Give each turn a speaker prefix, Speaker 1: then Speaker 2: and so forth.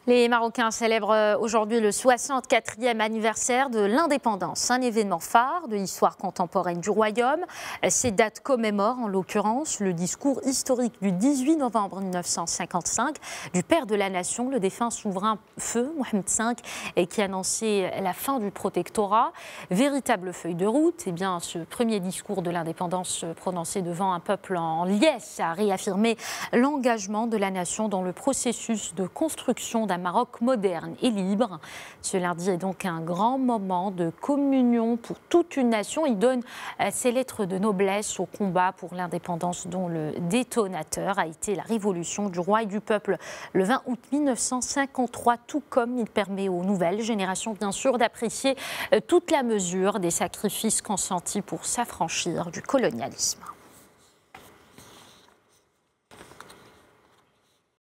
Speaker 1: Les Marocains célèbrent aujourd'hui le 64e anniversaire de l'indépendance, un événement phare de l'histoire contemporaine du royaume. Ces dates commémorent en l'occurrence le discours historique du 18 novembre 1955 du père de la nation, le défunt souverain feu Mohamed V, qui annonçait la fin du protectorat. Véritable feuille de route, ce premier discours de l'indépendance prononcé devant un peuple en liesse a réaffirmé l'engagement de la nation dans le processus de construction d'un Maroc moderne et libre. Ce lundi est donc un grand moment de communion pour toute une nation. Il donne ses lettres de noblesse au combat pour l'indépendance dont le détonateur a été la révolution du roi et du peuple le 20 août 1953, tout comme il permet aux nouvelles générations bien sûr d'apprécier toute la mesure des sacrifices consentis pour s'affranchir du colonialisme.